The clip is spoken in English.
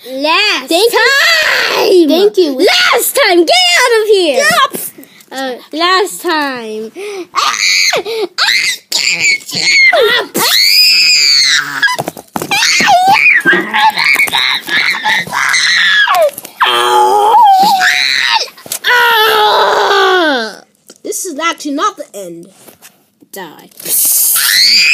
Last Thank time! Thank you. Last time! Get out of here! Stop! Last time. This is actually not the end. Die.